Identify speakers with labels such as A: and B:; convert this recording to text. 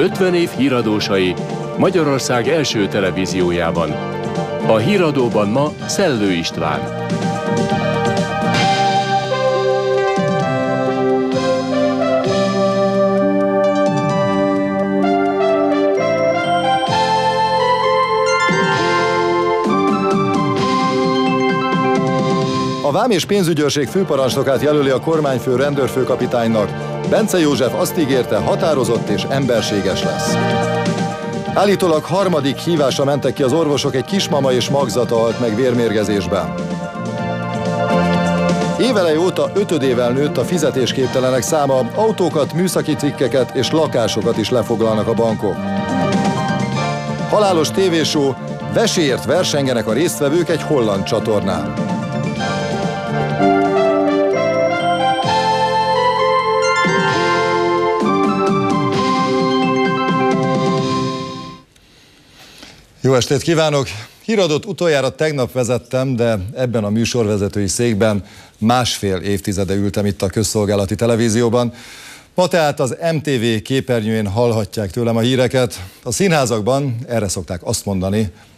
A: 50 év híradósai Magyarország első televíziójában. A híradóban ma Szellő István.
B: A Vám és Pénzügyőrség főparancsnokát jelöli a kormányfő rendőrfőkapitánynak. Bence József azt ígérte, határozott és emberséges lesz. Állítólag harmadik hívásra mentek ki az orvosok, egy kismama és magzata halt meg vérmérgezésben. Évelej óta 5-ével nőtt a fizetésképtelenek száma, autókat, műszaki cikkeket és lakásokat is lefoglalnak a bankok. Halálos tévéshow, veséért versengenek a résztvevők egy holland csatornán. Jó estét kívánok! Híradót utoljára tegnap vezettem, de ebben a műsorvezetői székben másfél évtizede ültem itt a közszolgálati televízióban. Ma tehát az MTV képernyőjén hallhatják tőlem a híreket. A színházakban erre szokták azt mondani,